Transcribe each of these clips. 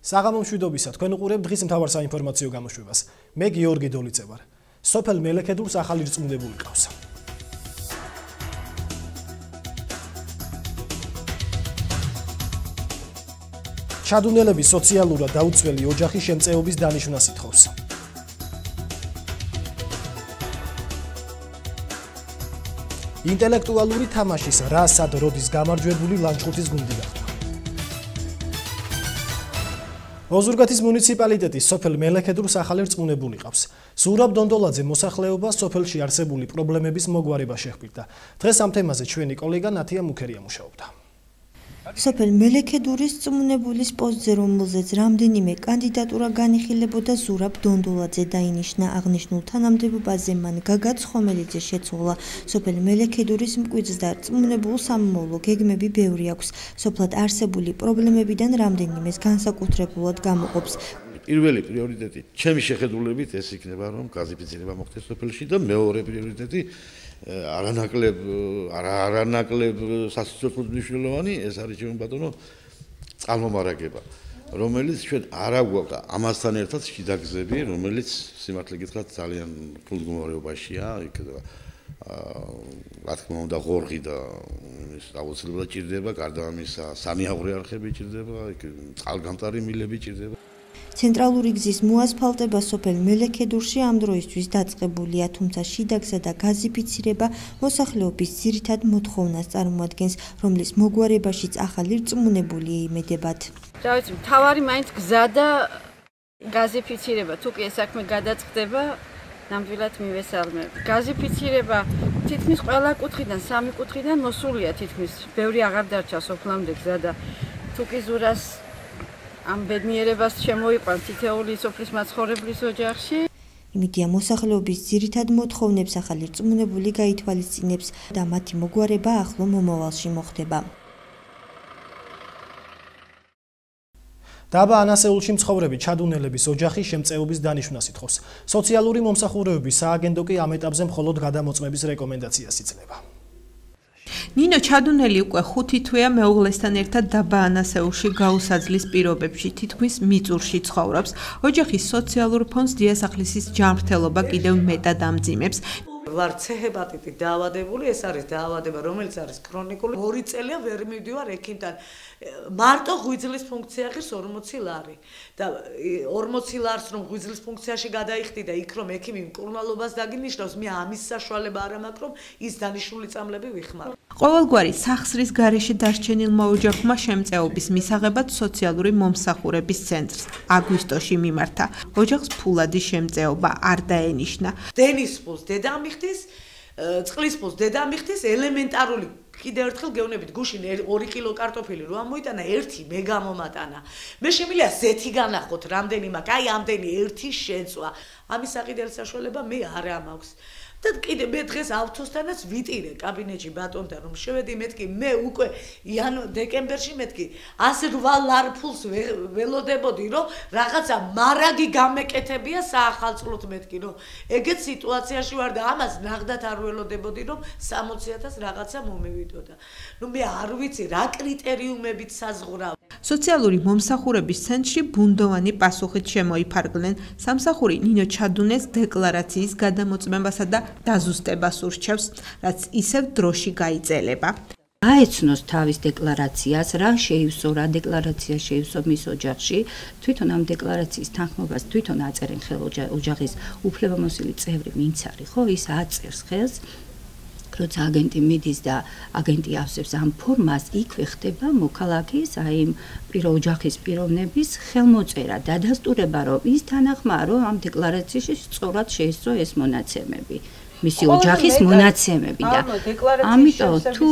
საღამომშვიდობისა თქვენ უყურებთ დღის მთავარ საინფორმაციო გამოშვებას. მე გიორგი დოლიცე ვარ. სოფელ მელექედურს ახალი რწმუნებული ყავს. ჩადუნელების სოციალურად დაუცველი ოჯახი შემწეობის დანიშვნას ითხოვს. ინტელექტუალური თამაშის რა სად როდის გამარჯვებული ლანჩხუთის გუნდი გახდა. ოზურგეთის მუნიციპალიტეტის სოფელ მელექედურს ახალი რწმუნებული ყავს. ზურაბ დონდოლაძე მოსახლეობას სოფელში არსებული პრობლემების მოგვარება შეჰპირდა. დღეს ამ თემაზე ჩვენი კოლეგა ნათია მუქერია მუშაობდა. სოფელ მელექედურის რწმუნებულის პოსტზე, რომელზეც რამდენიმე კანდიდატურა განიხილებოდა, ზურაბ დონდოლაძე დაინიშნა. აღნიშნულ თანამდებობაზე მან გაგა ცხომელიძე შეცვალა. სოფელ მელექედურის მკვიდრს და რწმუნებულ სამომავლო გეგმები ბევრი აქვს. სოფლად არსებული პრობლემებიდან რამდენიმეს განსაკუთრებულად გამოყოფს. პირველი პრიორიტეტი ჩემი შეხედულებით ეს იქნება, რომ გაზიფიცირება მოხდეს სოფელში და მეორე პრიორიტეტი არანაკლებ სასიცოცხლო მნიშვნელოვანი ეს არის ჩვენ ბატონო წყალმომარაგება, რომელიც ჩვენ არ აგვაქვს ამასთან ერთად შიდა გზები, რომელიც სიმართლე გითხრათ ძალიან ფულ მდგომარეობაშია, იქ რა თქმა უნდა ღორღი და ის აუცილებლად ჭირდება, გარდა ამისა სამიაღვრე არხები ჭირდება, იქ წყალგამტარი მილები ჭირდება. ცენტრალური გზის მოასფალტება სოფელ მელექედურში ამ დროისთვის დაწყებულია, თუმცა შიდაგზა და გაზიფიცირება მოსახლეობის ძირითად მოთხოვნას წარმოადგენს, რომლის მოგვარებაშიც ახალი რწმუნებული იმედებათ. რა ვიცი, მთავარი მაინც გზა და გაზიფიცირება, თუ კი ეს საქმე გადაწყდება, ნამდვილად მივესალმებ. გაზიფიცირება თითქმის ყველა კუთხიდან, სამი კუთხიდან მოსულია თითქმის, ბევრი აღარ დარჩა სოფლამდე გზა და თუ კი ზურას ამ ბედნიერებას შემოიყვანს თითეული სოფლის მაცხოვრებლის ოჯახში. იმედია მოსახლეობის ძირითად მოთხოვნებს ახალი რწმუნებული გაითვალისწინებს და მათი მოგვარება ახლო მომავალში მოხდება. დაბა ანასეულში მცხოვრები ჩადუნელების ოჯახი შემწეობის დანიშვნას ითხოვს. სოციალური მომსახურეობის სააგენტო კი ამ ეტაპზე მხოლოდ გადამოწმების რეკომენდაციას იძლევა. ნინო ჩადუნელი უკვე 5 თვეა მეუღლესთან ერთად დაბა ანასეულში გაუსაძლის პირობებში თითქმის მიწურში ცხოვრობს. ოჯახის სოციალურ ფონდს დიასახლისის ჯანმრთელობა კიდევ მეტად ამძიმებს. ვარ ცეჰეპატიტით დაავადებული, ეს არის დაავადება, რომელიც არის ქრონიკული. 2 წელია ვერ მივდივარ ექიმთან. მარტო ღვიძლის ფუნქცია ღირს 40 ლარი და 40 ლარს რომ ღვიძლის ფუნქციაში გადაიხდი და იქ რომ ექიმი მკურნალობას დაგინიშნავს, მე ამის საშუალება არ მაქვს, რომ ის დანიშნული წამლები ვიხმარო. ყოველგვარი სახსრის გარეშე დარჩენილმა ოჯახმა შემწეობის მისაღებად სოციალური მომსახურების ცენტრს აგვისტოში მიმართა. ოჯახს ფულადი შემწეობა არ დაენიშნა. დენის ფულს დედა მიხდის, წყლის ფულს დედა მიხდის, ელემენტარული კიდევ ერთხელ გეუბნებით, გუშინ 2 კილო კარტოფილი რო ამოიტანა, 1 მე გამომატანა. მე შემიძლია ზეთი განახოთ, რამდენი მაქვს, აი ამდენი 1 შეწვა. ამის საყიდელი საშუალება მე არ მაქვს. და კიდე მე დღეს ავთოსთანაც ვიტირე კაბინეტში ბატონთან რომ შევედი მეთქი მე უკვე დეკემბერში მეთქი 108 ლარ ფულს ველოდებოდი რომ რაღაცა მარაგი გამეკეთებია საახალწლოდ მეთქი რომ ეგეთ სიტუაციაში ვარ და ამას ნახდათ არ ველოდებოდი რომ 60,000 რაღაცა მომევიდოდა. ნუ მე არ ვიცი რა კრიტერიუმებით საზღურავ. სოციალური მომსახურების ცენტრში ბუნდოვანი პასუხით შემოიფარგლნენ. სამსახური ნინო ჩადუნეს დეკლარაციის გადამოწმებასა და დაზუსტებას ურჩევს, რაც ისევ დროში გაიწელება. აეცნოს თავის დეკლარაციას, რა შეივსო, რა დეკლარაცია შეივსო მის ოჯახში, თვითონ ამ დეკლარაციის თანხმობას თვითონ აწერენ ხელ ოჯახის უფლებამოსილი წევრი ვინც არის, ხო, ის აწერს ხელს. როცა აგენტი მიდის და აგენტი ავსებს ამ ფორმას, იქვე ხდება მოქალაქის, აი ოჯახის პიროვნების ხელმოწერა, დადასტურება, რომ ის თანახმაა, რომ ამ დეკლარაციაში სწორად შეისწრო ეს მონაცემები, მისი ოჯახის მონაცემები და ამიტომ თუ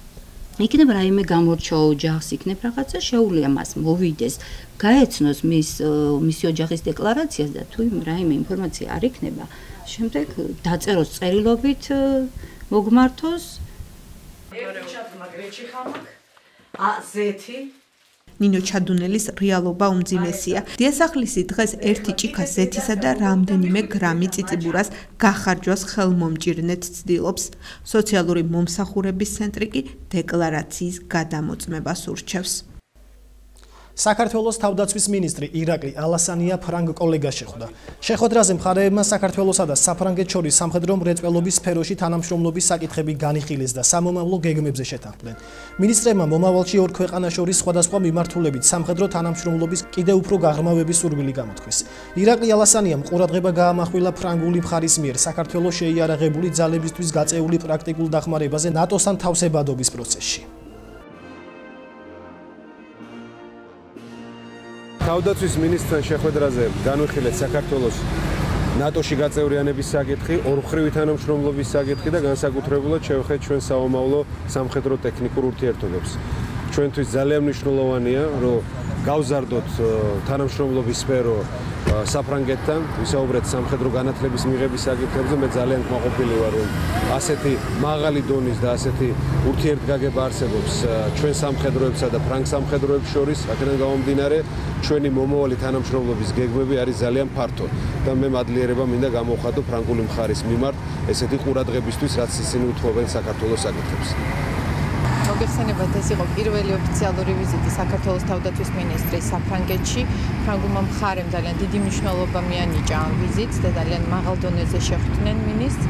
იქნება რაიმე გამორჩა ოჯახს, იქნება რაღაცა შეუძლია მას მოვიდეს, გაეცნოს მისი ოჯახის დეკლარაციას და თუ რაიმე ინფორმაცია არ იქნება, შემდეგ დაწეროს წერილობით მოგმართოს. ნინო ჩადუნელის რეალობა უმძიმესია. დიასახლისი დღეს 1 ჭიქა ზეთისა და რამდენიმე გრამი წიწიბურას გახარჯვას ხელმომჭირნედ ცდილობს. სოციალური მომსახურების ცენტრი კი დეკლარაციის გადამოწმებას ურჩევს. საქართველოს თავდაცვის მინისტრი ირაკლი ალასანია ფრანგ კოლეგას შეხვდა. შეხვედრაზე მხარეებმა საქართველოსა და საფრანგეთს შორის სამხედრო მრეწველობის სფეროში თანამშრომლობის საკითხები განიხილეს და სამომავლო გეგმებზე შეთანხმდნენ. მინისტრებმა მომავალში ორ ქვეყანას შორის სხვადასხვა მიმართულებით სამხედრო თანამშრომლობის კიდევ უფრო გაღრმავების სურვილი გამოთქვეს. ირაკლი ალასანიამ ყურადღება გაამახვილა ფრანგული მხარის მიერ საქართველოს შეიარაღებული ძალებისთვის გაწეული პრაქტიკულ დახმარებაზე ნატოსთან თავსებადობის პროცესში. თავდაცვის მინისტრთან შეხვედრაზე განვიხილეთ საქართველოს ნატოში გაწევრიანების საკითხი, ორმხრივი თანამშრომლობის საკითხი და განსაკუთრებულად შევხედეთ ჩვენ საომავლო სამხედრო ტექნიკურ ურთიერთობებს. ჩვენთვის ძალიან მნიშვნელოვანია, რომ გავზარდოთ თანამშრომლობის სფერო საფრანგეთთან, ვისაუბრეთ სამხედრო განათლების მიღების საკითხებზე. მე ძალიან კმაყოფილი ვარ, რომ ასეთი მაღალი დონის და ასეთი ურთიერთგაგება არსებობს ჩვენ სამხედროებსა და ფრანგ სამხედროებს შორის, აქედან გამომდინარე, ჩვენი მომავალი თანამშრომლობის გეგმები არის ძალიან ფართო და მე მადლიერება მინდა გამოვხატო ფრანგული მხარის მიმართ ესეთი ყურადღებისთვის, რაც ისინი უთმობენ საქართველოს საკითხებს. მოგეხსენებათ, ეს იყო პირველი ოფიციალური ვიზიტი საქართველოს თავდაცვის მინისტრის საფრანგეთში. ფრანგულმა მხარემ ძალიან დიდი მნიშვნელობა მიანიჭა ამ ვიზიტს და ძალიან მაღალ დონეზე შეხვდნენ მინისტრს.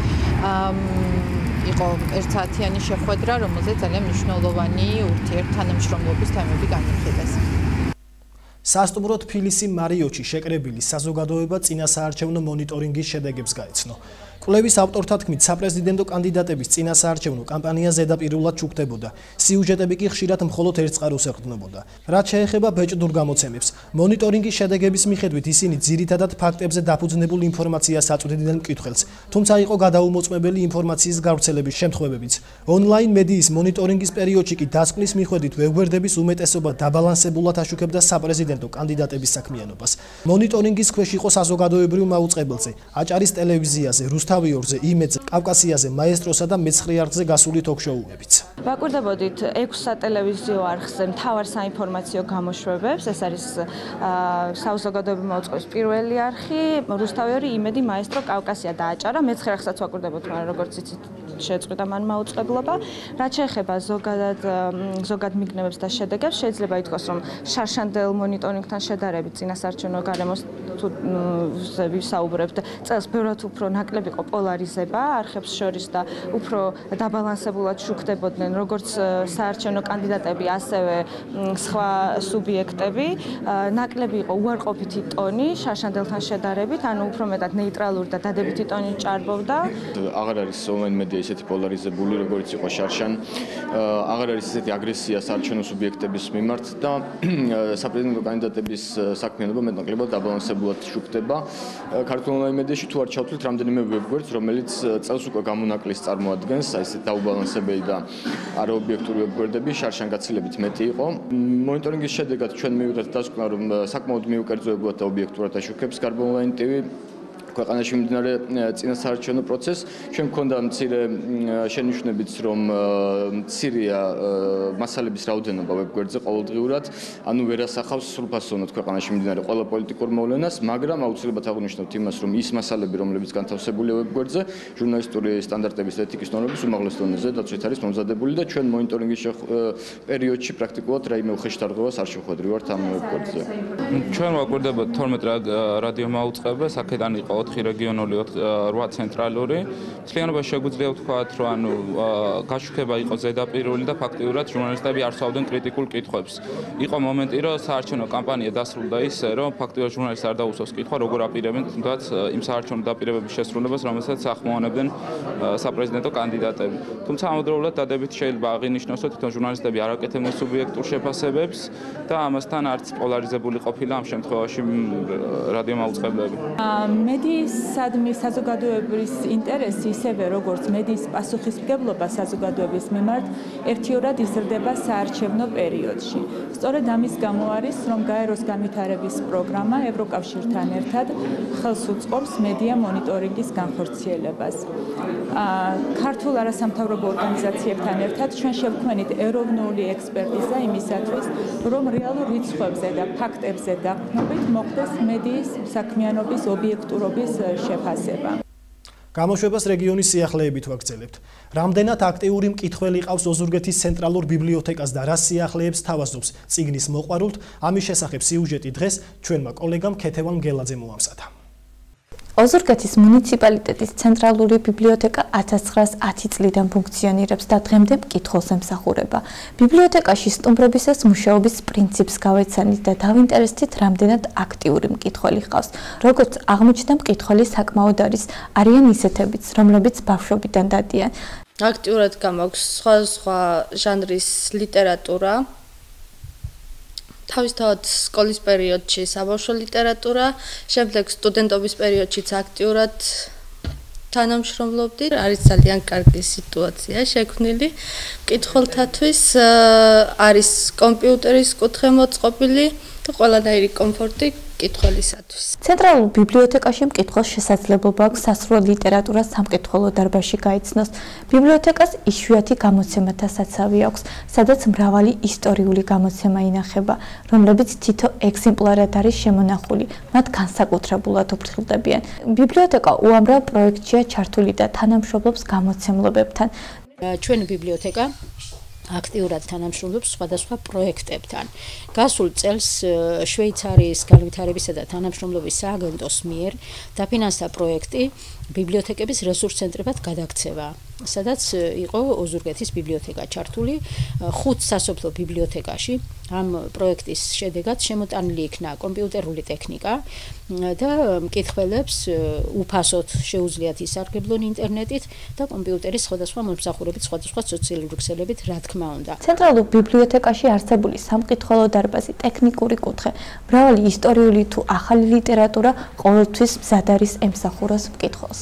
იყო ერთსაათიანი შეხვედრა, რომელზეც ძალიან მნიშვნელოვანი ურთიერთთანამშრომლობის თემები განიხილეს. სასტუმრო თბილისი მარიოტში შეკრებილი საზოგადოება წინასაარჩევნო მონიტორინგის შედეგებს გაეცნო. კვლევის ავტორთა თქმით, საპრეზიდენტო კანდიდატების წინასაარჩევნო კამპანია ზედაპირულად ჩუქდებოდა. სიუჟეტები კი ხშირად მხოლოდ ერთ წყაროს ეყრდნობოდა. რაც შეეხება ბეჭდურ გამოცემებს, მონიტორინგის შედეგების მიხედვით ისინი ძირითადად ფაქტებზე დაფუძნებულ ინფორმაციას აწვდიდნენ მკითხველს, თუმცა იყო გადაუმოწმებელი ინფორმაციის გავრცელების შემთხვევებიც. ონლაინ მედიის მონიტორინგის პერიოდში კი დასკვნის მიხედვით ვებგვერდების უმეტესობა დაბალანსებულად აშუქებდა საპრეზიდენტო კანდიდატების საქმიანობას. მონიტორინგის ქვეშ იყო საზოგადოებრივ მაუწყებელზე, აჭარის ტელევიზიაზე, თავიორზე, იმედზე, კავკასიაზე, მაესტროსა და მეცხრე არხზე გასული თოქ-შოუებიც. ვაკვირდებოდით 6 სატელევიზიო არხზე მთავარ საინფორმაციო გამოშვებებს. ეს არის საზოგადოებრივ მაუწყებლის პირველი არხი, რუსთავიორი, იმედი, მაესტრო, კავკასია და აჭარა. მეცხრე არხსაც ვაკვირდებოდით, მაგრამ როგორც იცით, შეწყვიტა მან მაუწყებლობა. რაც შეეხება ზოგად მიგნებებს და შედეგებს, შეიძლება ითქვას, რომ შარშანდელ მონიტორინგთან შედარებით წინასაარჩევნო გარემოს ვისაუბრებთ, წელს ბევრად უფრო ნაკლები პოლარიზება არხებს შორის და უფრო დაბალანსებულად შუქდებოდნენ როგორც საარჩევნო კანდიდატები, ასევე სხვა სუბიექტები. ნაკლები იყო უარყოფითი ტონი შარშანდელთან შედარებით, ანუ უფრო მეტად ნეიტრალური და დადებითი ტონი ჭარბობდა. აღარ არის ონლაინ მედია ისეთი პოლარიზებული, როგორც იყო შარშან. აღარ არის ისეთი აგრესია საარჩევნო სუბიექტების მიმართ და საპრეზიდენტო კანდიდატების საქმიანობა მეტნაკლებად დაბალანსებულად შუქდება. ქართულ ონლაინ მედიაში თუ არ ჩავთვლით რამდენიმე ვებგვერდს, რომელიც წელს უკვე გამონაკლისს წარმოადგენს, აი ესე დაუბალანსებელი და არაობიექტური ვებგვერდები, შარშან გაცილებით მეტი იყო. მონიტორინგის შედეგად ჩვენ მივიღეთ დასკვნა, რომ საკმაოდ მიუკერძოებულად და ობიექტურად აშუქებს გარბო ონლაინ TV ქვეყანაში მიმდინარე წინასაარჩევნო პროცესს. ჩვენ გვქონდა მცირე შენიშვნებიც, რომ მცირეა მასალების რაოდენობა ვებგვერდზე ყოველდღიურად, ანუ ვერ ასახავს სრულფასოვნად ქვეყანაში მიმდინარე ყველა პოლიტიკურ მოვლენას, მაგრამ აუცილებლად აღვნიშნებთ იმას, რომ ის მასალები, რომლებიც განთავსებულია ვებგვერდზე, ჟურნალისტური სტანდარტების და ეთიკის ნორმების უმაღლეს დონეზე დაცვით არის მომზადებული და ჩვენ მონიტორინგის პერიოდში პრაქტიკულად რაიმე უხეშტარღებას არ შევხვედრივართ ამ ვებგვერდზე. ჩვენ ვაკვირდებოდ 12 რადიო მაუწყებელს, აქედან იყო 4 რეგიონული, 8 ცენტრალური. მთლიანობაში შეგვიძლია ვთქვათ, რომ ანუ გაშუქება იყო ზედაპირული და ფაქტიურად ჟურნალისტები არ სწავლდნენ კრიტიკულ კითხვებს. იყო მომენტი, რომ საარჩევნო კამპანია დასრულდა ისე, რომ ფაქტიურად ჟურნალისტს არ დაუსვავს კითხვა, როგორ აპირებენ თუნდაც იმ საარჩევნო დაპირებების შესრულებას, რომელსაც ახმოვანებდნენ საპრეზიდენტო კანდიდატები. თუმცა ამავდროულად დადებით შეიძლება აღინიშნოს, რომ თვითონ ჟურნალისტები არ აკეთებდნენ სუბიექტურ შეფასებებს და ამასთან არც პოლარიზებული ყოფილა ამ შემთხვევაში რადიო მაუწყებლები. მედიისადმი საზოგადოების ინტერესი, ისევე როგორც მედიის პასუხისმგებლობა საზოგადოების მიმართ, ერთიორად იზრდება საარჩევნო პერიოდში. სწორედ ამის გამო არის, რომ გაეროს განვითარების პროგრამა ევროკავშირთან ერთად ხელს უწყობს მედია მონიტორინგის განხორციელებას. ქართულ არასამთავრობო ორგანიზაციებთან ერთად ჩვენ შევქმნით ეროვნული ექსპერტიზა იმისათვის, რომ რეალურ რიცხვებზე და ფაქტებზე დაყრდნობით მოხდეს მედიის საქმიანობის ობიექტურობის შეფასება. გამოშვებას რეგიონის სიახლეებით ვაგრძელებთ. რამდენად აქტიური მკითხველი ყავს ოზურგეთის ცენტრალურ ბიბლიოთეკას და რა სიახლეებს თავაზობს წიგნის მოყვარულთ, ამის შესახებ სიუჟეტი დღეს ჩვენმა კოლეგამ ქეთევან მგელაძემ მოამზადა. ოზურგეთის მუნიციპალიტეტის ცენტრალური ბიბლიოთეკა 1910 წლიდან ფუნქციონირებს და დღემდე მკითხველს ემსახურება. ბიბლიოთეკაში სტუმრობისას მუშაობის პრინციპს გავეცანით და დავინტერესდით, რამდენად აქტიური მკითხველი ჰყავს. როგორც აღმოჩნდა, მკითხველი საკმაოდ არიან ისეთებიც, რომლებიც ბავშვობიდან დადიან. აქტიურად გამაქვს სხვა ჟანრის ლიტერატურა. თავისთავად სკოლის პერიოდში საბავშვო ლიტერატურა, შემდეგ სტუდენტობის პერიოდშიც აქტიურად თანამშრომლობდი. არის ძალიან კარგი სიტუაცია შექმნილი მკითხველთათვის, არის კომპიუტერის კუთხე მოწყობილი და ყველანაირი კომფორტი მკითხველისათვის. ცენტრალურ ბიბლიოთეკაში მკითხველს შესაძლებლობა აქვს სასრულ ლიტერატურას სამკითხველო დარბაზში გაიცნოს. ბიბლიოთეკას იშვიათი გამოცემათა საცავი აქვს, სადაც მრავალი ისტორიული გამოცემა ინახება, რომლებიც თითო ეგზემპლარად არის შემონახული, მათ განსაკუთრებულად უფრთხილდებიან. ბიბლიოთეკა უამრავ პროექტშია ჩართული და თანამშრომლობს გამოცემლებებთან. ჩვენი ბიბლიოთეკა აქტიურად თანამშრომლობს სხვადასხვა პროექტებთან. გასულ წელს შვეიცარიის განვითარებისა და თანამშრომლობის სააგენტოს მიერ დაფინანსდა პროექტი ბიბლიოთეკების რესურს ცენტრებად გადაქცევა, სადაც იყო ოზურგეთის ბიბლიოთეკა ჩართული 5 სასოფლო ბიბლიოთეკაში. ამ პროექტის შედეგად შემოტანილი იქნა კომპიუტერული ტექნიკა და მკითხველებს უფასოდ შეუძლიათ ისარგებლონ ინტერნეტით და კომპიუტერის სხვადასხვა მომსახურებით, სხვადასხვა სოციალური ქსელებით, რა თქმა უნდა. ცენტრალურ ბიბლიოთეკაში არსებული სამკითხველო დარბაზი, ტექნიკური კუთხე, მრავალი ისტორიული თუ ახალი ლიტერატურა ყოველთვის მზად არის ემსახუროს მკითხველს.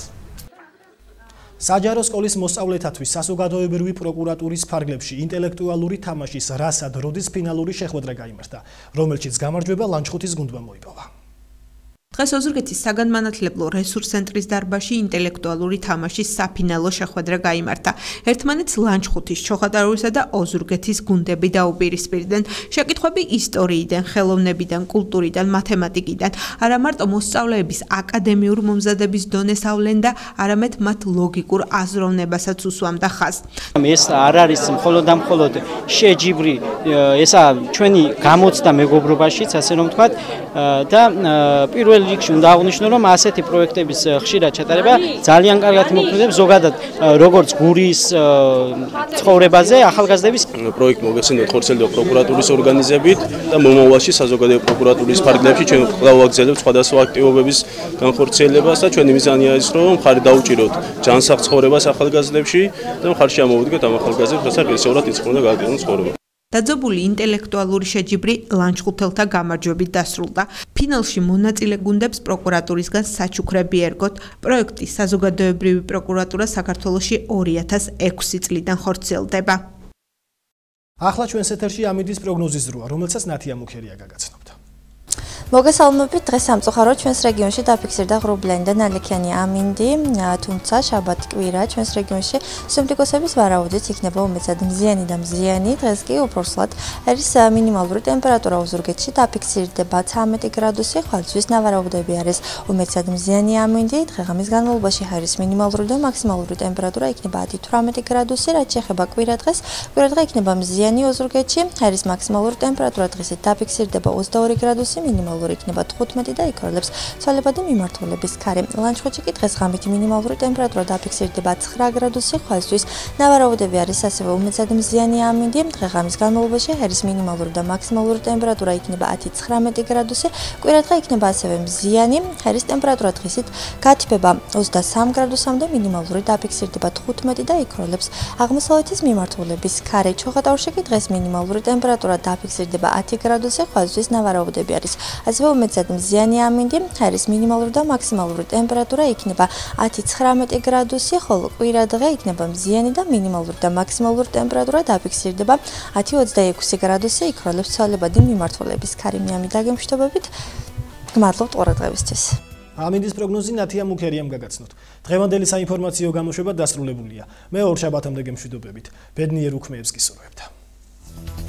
საჯარო სკოლის მოსწავლეთათვის საზოგადოებრივი პროკურატურის ფარგლებში ინტელექტუალური თამაშის რასა და როდის ფინალური შეხვედრა გაიმართა, რომელშიც გამარჯვება ლანჩხუთის გუნდმა მოიპოვა. დღეს ოზურგეთის საგანმანათლებლო რესურს ცენტრის დარბაზში ინტელექტუალური თამაშის საფინალო შეხვედრა გაიმართა. ერთმანეთს ლანჩხუთის, ჩოხატაურისა და ოზურგეთის გუნდები დაუპირისპირდნენ. შეკითხვები ისტორიიდან, ხელოვნებიდან, კულტურიდან, მათემატიკიდან, არა მარტო მოსწავლეების აკადემიურ მომზადების დონეს ავლენ და არამედ მათ ლოგიკურ აზროვნებასაც უსვამდა ხაზს. ეს არ არის მხოლოდ და მხოლოდ შეჯიბრი, ესა ჩვენი გამოცდა მეგობრობაშიც, ასე რომ ვთქვათ, და პირველ რიგში უნდა აღვნიშნო, რომ ასეთი პროექტების ხშირად ჩატარება ძალიან კარგად მოქმედებს ზოგადად როგორც გურის ცხოვრებაზე ახალგაზრდების პროექტი მოგეხსენებათ ხორციელდება პროკურატურის ორგანიზებით და მომავალში საზოგადოებრივი პროკურატურის ფარგლებში ჩვენ გავაგრძელებთ სხვადასხვა აქტივობების განხორციელებას და ჩვენი მიზანია ის, რომ მხარი დაუჭიროთ ჯანსაღ ცხოვრებას ახალგაზრდებში და მხარში ამოვიდგეთ ამ ახალგაზრდებს, რასაც რესურსად იწყებენ და გააგრძელონ ცხოვრება. დაძაბული ინტელექტუალური შეჯიბრი ლანჩხუთელთა გამარჯვებით დასრულდა. ფინალში მონაწილე გუნდებს პროკურატურისგან საჩუქრები ერგოთ. პროექტი საზოგადოებრივი პროკურატურა საქართველოში 2006 წლიდან ხორციელდება. ახლა ჩვენს ეთერში ამინდის პროგნოზის დროა, რომელსაც ნათია მუქერია გაგაცნობთ. მოგესალმებით, დღეს სამწუხაროდ ჩვენს რეგიონში დაფიქსირდა ღრუბლიანი და ნალექიანი ამინდი, თუმცა შაბათ კვირა ჩვენს რეგიონში სინოპტიკოსების ვარაუდით იქნება უმეტად მზიანი და მზიანი, დღეს კი უფროსლად არის მინიმალური ტემპერატურა ოზურგეთში დაფიქსირდება 13 გრადუსი, ხვალისთვის ნავარაუდები არის უმეტად მზიანი ამინდი, დღეღამის განმავლობაში ჰაერის მინიმალური და მაქსიმალური ტემპერატურა იქნება 10-18 გრადუსი, რაც შეეხება კვირადღეს იქნება მზიანი ოზურგეთში, ჰაერის მაქსიმალური ტემპერატურა დღესით დაფიქსირდება 22 გრადუსი, მინიმალური იქნება 15 და იქროლებს ცვალებადი მიმართულების ქარი. ლანჩხუთში კი დღეს ღამით მინიმალური ტემპერატურა დაფიქსირდება 9 გრადუსი, ხვალისთვის ნავარაუდები არის ასევე უმეტად მზიანი ამინდი. დღეღამის განმავლობაში ჰაერის მინიმალური და მაქსიმალური ტემპერატურა იქნება 10-19 გრადუსი. კვირადღე იქნება ასევე მზიანი, ჰაერის ტემპერატურა დღესით გათბება 23 გრადუსამდე, მინიმალური დაფიქსირდება 15 და იქროლებს აღმოსავლეთის მიმართულების ქარი. ჩოხატაურში კი დღეს მინიმალური ტემპერატურა დაფიქსირდება 10 გრადუსი, ხვალისთვის ნავარაუდები არის ასევე უმეტად მზიანი ამინდი, ჰაერის მინიმალური და მაქსიმალური ტემპერატურა იქნება 10-19 გრადუსი, ხოლო კვირადღე იქნება მზიანი და მინიმალური და მაქსიმალური ტემპერატურა დაფიქსირდება 10-26 გრადუსი, იქროლებს ცვალებადი მიმართულების ქარი. მე ამით დაგემშვიდობებით, გმადლობთ ყურადღებისთვის. ამინდის პროგნოზი ნათია მუქერიამ გაგაცნოთ. დღევანდელი საინფორმაციო გამოშვება დასრულებულია. მე ორ შაბათამდე გემშვიდობებით. ბედნიერ უქმეებს გისურვებთ.